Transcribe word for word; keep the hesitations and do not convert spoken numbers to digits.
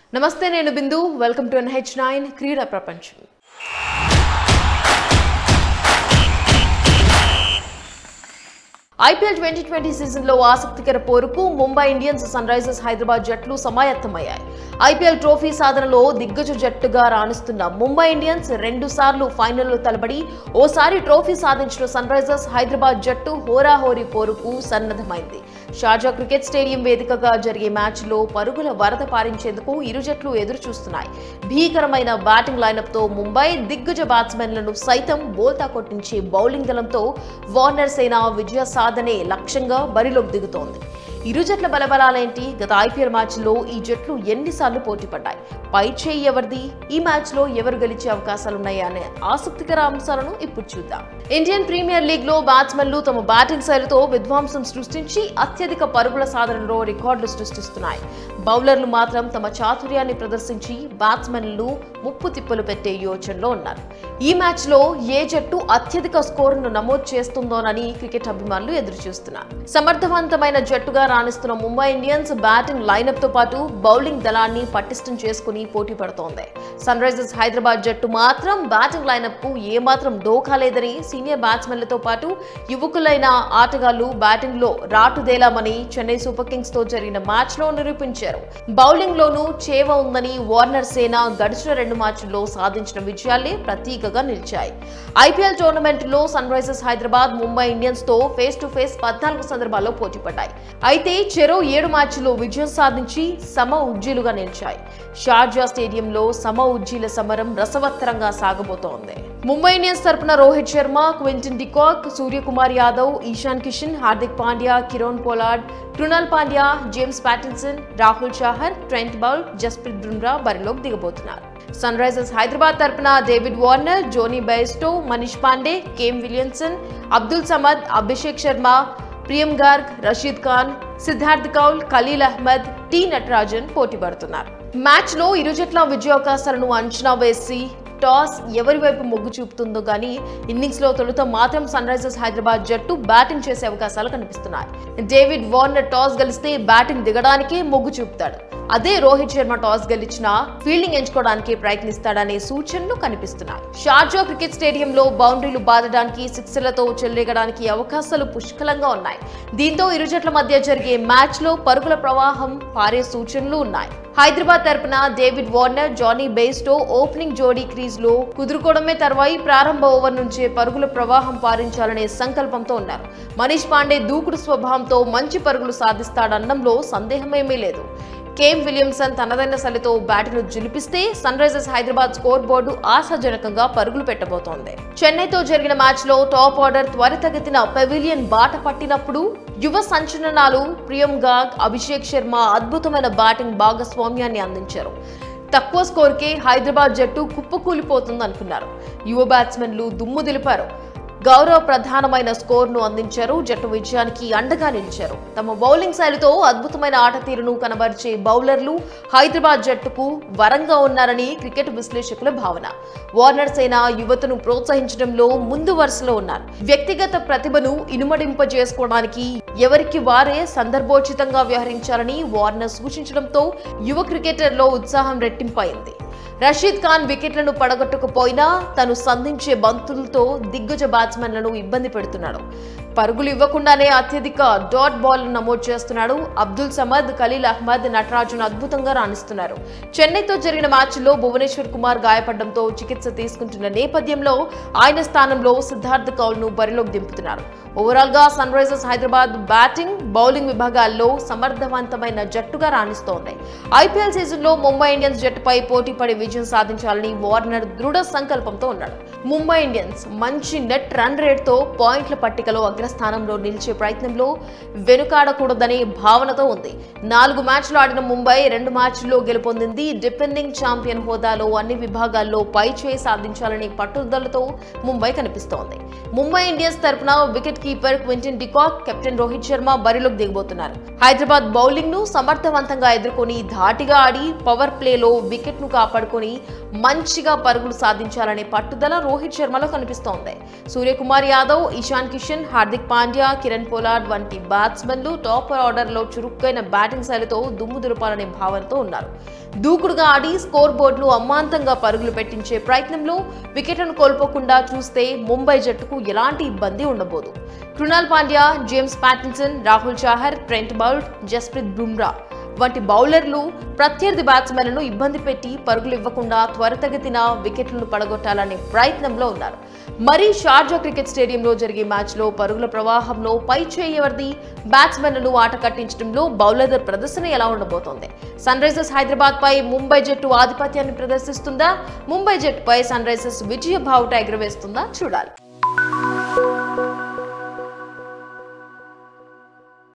నమస్తే నేను Bindu welcome to N H nine క్రీడా ప్రపంచం. ఐపీఎల్ ట్వంటీ ట్వంటీ సీజన్లో ఆసక్తికర పోరుకు Mumbai Indians, Sunrisers Hyderabad జట్లు సమాయత్తమయ్యాయి. ఐపీఎల్ ట్రోఫీ సాధనలో దిగ్గజ జట్టుగా రాణిస్తున్న ముంబై ఇండియన్స్ రెండు సార్లు ఫైనల్లో తలబడి ఓసారి ట్రోఫీ సాధించిన సన్ రైజర్స్ హైదరాబాద్ జట్టు హోరాహోరీ పోరుకు సన్నద్ధమైంది. షార్జా క్రికెట్ స్టేడియం వేదికగా జరిగే మ్యాచ్లో పరుగుల వరద పారించేందుకు ఇరు జట్లు ఎదురు చూస్తున్నాయి. భీకరమైన బ్యాటింగ్ లైనప్ తో ముంబై దిగ్గజ బ్యాట్స్మెన్లను సైతం బోల్తా కొట్టించే బౌలింగ్ దళంతో వార్నర్ సేన విజయ సాధనే లక్ష్యంగా బరిలోకి దిగుతోంది. ఇరు జట్ల బలబలాలేంటి? గత ఐపీఎల్ మ్యాచ్లో ఈ జట్లు ఎన్నిసార్లు పోటీ పడ్డాయి? పై చేయి ఎవరిది? ఈ మ్యాచ్ లో ఎవరు గెలిచే అవకాశాలున్నాయా అనే ఆసక్తికర అంశాలను ఇప్పుడు చూద్దాం. ఇండియన్ ప్రీమియర్ లీగ్ లో బ్యాట్స్మెన్లు తమ బ్యాటింగ్ శైలితో విధ్వంసం సృష్టించి అత్యధిక పరుగుల సాధనలో రికార్డులు సృష్టిస్తున్నాయి. బౌలర్లు మాత్రం తమ చాతుర్యాన్ని ప్రదర్శించి బ్యాట్స్మెన్లు ముప్పు తిప్పలు పెట్టే యోచనలో ఉన్నారు. ఈ మ్యాచ్ లో ఏ జట్టు అత్యధిక స్కోరును నమోదు చేస్తుందోనని క్రికెట్ అభిమానులు ఎదురు చూస్తున్నారు. సమర్థవంతమైన జట్టుగా రాణిస్తున్న ముంబై ఇండియన్స్ బ్యాటింగ్ లైనప్ తో పాటు బౌలింగ్ దళాన్ని పటిష్టం చేసుకుని పోటీ పడుతోంది. సన్ రైజర్స్ హైదరాబాద్ జట్టు మాత్రం బ్యాటింగ్ లైనప్ కు ఏమాత్రం డోకా లేదని సీనియర్ బ్యాట్స్మెన్లతో పాటు యువకులైన ఆటగాళ్లు బ్యాటింగ్ లో రాటుదేలామని చెన్నై సూపర్ కింగ్స్ తో జరిగిన మ్యాచ్ లో నిరూపించారు. బౌలింగ్ లోనూ చేవ ఉందని వార్నర్ సేన గడిచిన రెండు మ్యాచ్ల్లో సాధించిన విజయాలే ప్రతీకగా నిలిచాయి. ఐపీఎల్ టోర్నమెంట్ లో Sunrisers Hyderabad Mumbai Indians తో ఫేస్ టు ఫేస్ పద్నాలుగు సందర్భాల్లో పోటీ పడ్డాయి. అయితే చెరో ఏడు మ్యాచ్ల్లో విజయం సాధించి సమ ఉజ్జీలుగా నిలిచాయి. షార్జా స్టేడియంలో సమ ఉజ్జీల సమరం రసవత్తరంగా సాగబోతోంది. ముంబై ఇండియన్స్ తరపున Rohit Sharma, Quinton de Kock, Suryakumar Yadav, Ishan Kishan, Hardik Pandya, Kieron Pollard, Krunal Pandya, James Pattinson, Rahul Chahar, Trent Boult, Jasprit Bumrah బరిలోకి దిగబోతున్నారు. సన్ రైజర్స్ హైదరాబాద్ తరపున David Warner, Jonny Bairstow, Manish Pandey, Kane Williamson, Abdul Samad, Abhishek Sharma, Priyam Garg, Rashid Khan, Siddharth Kaul, Khaleel Ahmed, T Natarajan పోటీ పడుతున్నారు. మ్యాచ్ లో ఇరు జట్ల విజయావకాశాలను అంచనా వేసి టాస్ ఎవరి వైపు మొగ్గు చూపుతుందో గానీ ఇన్నింగ్స్ లో తొలుత మాత్రం సన్ రైజర్స్ హైదరాబాద్ జట్టు బ్యాటింగ్ చేసే అవకాశాలు కనిపిస్తున్నాయి. డేవిడ్ వార్నర్ టాస్ గెలిస్తే బ్యాటింగ్ దిగడానికే మొగ్గు చూపుతాడు. అదే రోహిత్ శర్మ టాస్ గెలిచినా ఫీల్డింగ్ ఎంచుకోవడానికి ప్రయత్నిస్తాడనే సూచనలు కనిపిస్తున్నాయి. షార్జా క్రికెట్ స్టేడియంలో బౌండరీలు బాదడానికి, సిక్సర్లతో చెలరేగడానికి అవకాశాలు పుష్కలంగా ఉన్నాయి. దీంతో ఇరు జట్ల మధ్య జరిగే మ్యాచ్ లో పరుగుల ప్రవాహం పారే సూచనలు ఉన్నాయి. హైదరాబాద్ తరపున David Warner, Jonny Bairstow opening జోడీ క్రీజ్ లో కుదురుకోవడమే తర్వాయి ప్రారంభ ఓవర్ నుంచే పరుగుల ప్రవాహం పారించాలనే సంకల్పంతో ఉన్నారు. మనీష్ పాండే దూకుడు స్వభావంతో మంచి పరుగులు సాధిస్తాడనడంలో సందేహమేమీ లేదు. కేమ్ విలియమ్సన్ తనదైన శైలితో బ్యాట్ను జిలిపిస్తే Sunrisers Hyderabad score board ఆశాజనకంగా పరుగులు పెట్టబోతోంది. చెన్నైతో జరిగిన మ్యాచ్ లో టాప్ ఆర్డర్ త్వరితగతిన పెవిలియన్ బాట పట్టినప్పుడు యువ సంచలనాలు ప్రియం గార్గ్, అభిషేక్ శర్మ అద్భుతమైన బ్యాటింగ్ భాగస్వామ్యాన్ని అందించారు. తక్కువ స్కోర్కే హైదరాబాద్ జట్టు కుప్పకూలిపోతుంది అనుకున్నారు. యువ బ్యాట్స్మెన్లు దుమ్ము దులిపారు. గౌరవ ప్రధానమైన స్కోర్ను అందించారు. జట్టు విజయానికి అండగా నిలిచారు. తమ బౌలింగ్ శైలితో అద్భుతమైన ఆట తీరును కనబరిచే బౌలర్లు హైదరాబాద్ జట్టుకు వరంగా ఉన్నారని క్రికెట్ విశ్లేషకుల భావన. వార్నర్ సేన యువతను ప్రోత్సహించడంలో ముందు వరుసలో ఉన్నారు. వ్యక్తిగత ప్రతిభను ఇనుమడింపజేసుకోవడానికి ఎవరికి వారే సందర్భోచితంగా వ్యవహరించాలని వార్నర్ సూచించడంతో యువ క్రికెటర్లో ఉత్సాహం రెట్టింపైంది. రషీద్ ఖాన్ వికెట్లను పడగొట్టకపోయినా తను సంధించే బంతులతో దిగ్గజ బ్యాట్స్మెన్లను ఇబ్బంది పెడుతున్నాడు. పరుగులు ఇవ్వకుండానే అత్యధిక డాట్ బాల్ నమోదు చేస్తున్నాడు. అబ్దుల్ సమద్, ఖలీల్ అహ్మద్, నటరాజన్ అద్భుతంగా రాణిస్తున్నారు. చెన్నైతో జరిగిన మ్యాచ్లో భువనేశ్వర్ కుమార్ గాయపడడంతో చికిత్స తీసుకుంటున్న నేపథ్యంలో ఆయన స్థానంలో సిద్ధార్థ్ కౌల్ ను బరిలోకి దింపుతున్నారు. ఓవరాల్ గా Sunrisers Hyderabad batting, bowling విభాగాల్లో సమర్థవంతమైన జట్టుగా రాణిస్తోంది. ఐపీఎల్ సీజన్ లో ముంబై ఇండియన్స్ జట్టుపై పోటీ పడి విజయం సాధించాలని వార్నర్ దృఢ సంకల్పంతో ఉన్నాడు. ముంబై ఇండియన్స్ మంచి నెట్ రన్ రేట్ తో పాయింట్ల పట్టికలో అగ్రస్థానంలో నిలిచే ప్రయత్నంలో వెనుకాడకూడదనే భావనతో ఉంది. నాలుగు మ్యాచ్లు ఆడిన ముంబై రెండు మ్యాచ్ల్లో గెలుపొందింది. డిపెండింగ్ ఛాంపియన్ హోదాలో అన్ని విభాగాల్లో పై చేయి సాధించాలనే పట్టుదలతో ముంబై కనిపిస్తోంది. ముంబై ఇండియన్స్ తరపున wicket keeper Quinton de Kock, captain Rohit Sharma బరిలోకి దిగబోతున్నారు. హైదరాబాద్ బౌలింగ్ ను సమర్థవంతంగా ఎదుర్కొని ధాటిగా ఆడి పవర్ ప్లేలో వికెట్ ను కాపాడుకొని మంచిగా పరుగులు సాధించాలనే పట్టుదల రోహిత్ శర్మలో కనిపిస్తోంది. సూర్యకుమార్ యాదవ్, ఇషాన్ కిషన్, హార్దిక్ పాండ్యా, కిరణ్ పోలార్డ్ వంటి బ్యాట్స్మెన్లు టాప్ ఆర్డర్లో చురుకైన బ్యాటింగ్ శైలితో దుమ్ము దులపాలనే భావనతో ఉన్నారు. దూకుడుగా ఆడి స్కోర్ బోర్డును అమాంతంగా పరుగులు పెట్టించే ప్రయత్నంలో వికెట్లను కోల్పోకుండా చూస్తే ముంబై జట్టుకు ఎలాంటి ఇబ్బంది ఉండబోదు. Krunal Pandya, James Pattinson, Rahul Chahar, Trent Boult, Jasprit Bumrah వంటి బౌలర్లు ప్రత్యర్థి బ్యాట్స్మెన్లను ఇబ్బంది పెట్టి పరుగులు ఇవ్వకుండా త్వరితగతిన వికెట్లను పడగొట్టాలనే ప్రయత్నంలో ఉన్నారు. మరి షార్జా క్రికెట్ స్టేడియంలో జరిగే మ్యాచ్లో పరుగుల ప్రవాహంలో పై చేయి ఎవరిది? బ్యాట్స్మెన్లను ఆట కట్టించడంలో బౌలర్ల ప్రదర్శన ఎలా ఉండబోతోంది? సన్ రైజర్స్ హైదరాబాద్ పై ముంబై జట్టు ఆధిపత్యాన్ని ప్రదర్శిస్తుందా? ముంబై జట్టుపై సన్ రైజర్స్ విజయ బావుట ఎగురవేస్తుందా? చూడాలి.